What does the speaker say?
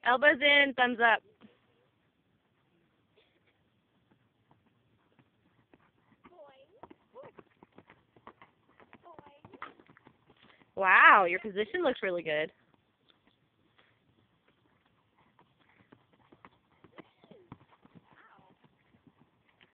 Elbows in, thumbs up. Wow, your position looks really good.